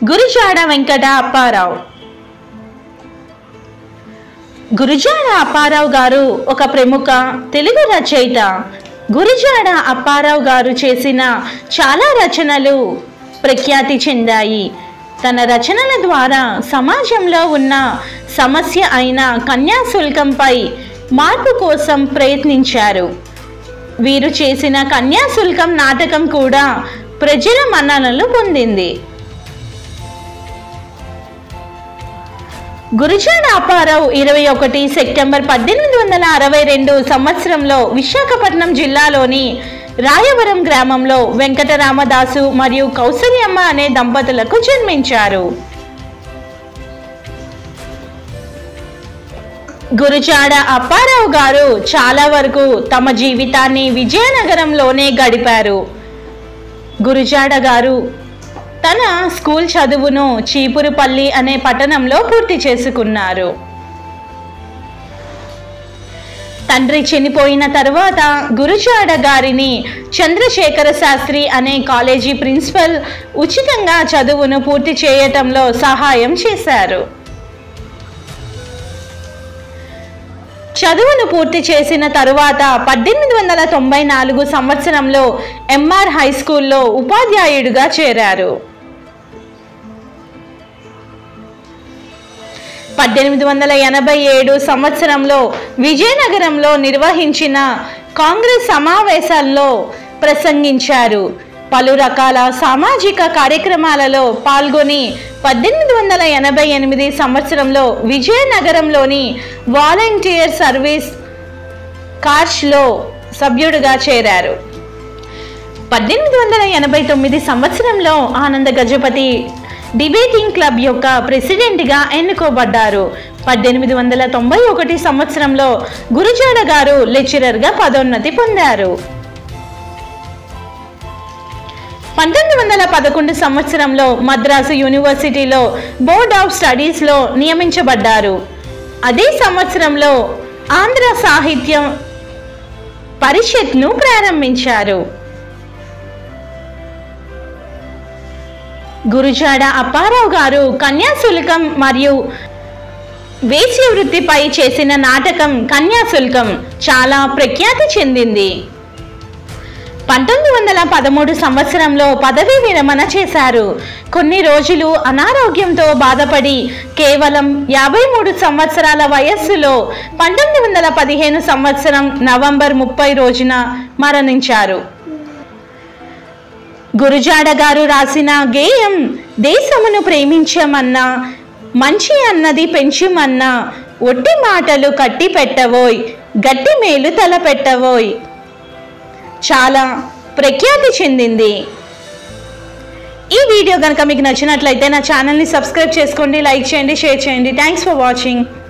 గురుజాడ వెంకట అప్పారావు. గురుజాడ అప్పారావు గారు ఒక ప్రముఖ తెలుగు రచయిత. గురుజాడ అప్పారావు గారు చేసిన చాలా రచనలు ప్రఖ్యాతి చెందాయి. తన రచనల ద్వారా సమాజంలో ఉన్న సమస్య అయిన కన్యాశుల్కంపై మార్పు కోసం ప్రయత్నించారు. వీరు చేసిన కన్యాశుల్కం నాటకం కూడా ప్రజల మన్ననలు పొందింది. గురుజాడ అప్పారావు 21 సెప్టెంబర్ 1862 సంవత్సరంలో విశాఖపట్నం జిల్లాలోని రాయవరం గ్రామంలో వెంకటరామదాసు మరియు కౌసల్యమ్మ అనే దంపతులకు జన్మించారు. గురుజాడ అప్పారావు గారు చాలా వరకు తమ జీవితాన్ని విజయనగరంలోనే గడిపారు. గురుజాడ గారు తన స్కూల్ చదువును చీపురుపల్లి అనే పట్టణంలో పూర్తి చేసుకున్నారు. తండ్రి చనిపోయిన తర్వాత గురుజాడ గారిని చంద్రశేఖర శాస్త్రి అనే కాలేజీ ప్రిన్సిపల్ ఉచితంగా చదువును పూర్తి చేయటంలో సహాయం చేశారు. చదువును పూర్తి చేసిన తరువాత 1894 సంవత్సరంలో ఎంఆర్ హై స్కూల్లో ఉపాధ్యాయుడిగా చేరారు. 1887 సంవత్సరంలో విజయనగరంలో నిర్వహించిన కాంగ్రెస్ సమావేశాల్లో ప్రసంగించారు. పలు రకాల సామాజిక కార్యక్రమాలలో పాల్గొని 1888 సంవత్సరంలో విజయనగరంలోని వాలంటీర్ సర్వీస్ కార్ప్స్లో సభ్యుడిగా చేరారు. 1889 సంవత్సరంలో ఆనంద గజపతి డిబేటింగ్ క్లబ్ యొక్క ప్రెసిడెంట్గా ఎన్నుకోబడ్డారు. 1891 సంవత్సరంలో గురుజాడ గారు లెక్చరర్గా పదోన్నతి పొందారు. 1911 సంవత్సరంలో మద్రాసు యూనివర్సిటీలో బోర్డ్ ఆఫ్ స్టడీస్లో నియమించబడ్డారు. అదే సంవత్సరంలో ఆంధ్ర సాహిత్య పరిషత్ను ప్రారంభించారు. గురుజాడ అప్పారావు గారు కన్యాశుల్కం మరియు వేశ్య వృత్తిపై చేసిన నాటకం కన్యాశుల్కం చాలా ప్రఖ్యాతి చెందింది. 1913 సంవత్సరంలో పదవీ విరమణ చేశారు. కొన్ని రోజులు అనారోగ్యంతో బాధపడి కేవలం 53 సంవత్సరాల వయస్సులో 1915 సంవత్సరం నవంబర్ 30 రోజున మరణించారు. గురుజాడ గారు రాసిన గేయం దేశమును ప్రేమించమన్నా, మంచి అన్నది పెంచుమన్నా, ఒట్టి మాటలు కట్టి పెట్టవోయ్, గట్టి మేలు తలపెట్టవోయ్ చాలా ప్రఖ్యాతి చెందింది. ఈ వీడియో కనుక మీకు నచ్చినట్లయితే నా ఛానల్ని సబ్స్క్రైబ్ చేసుకోండి, లైక్ చేయండి, షేర్ చేయండి. Thanks for watching.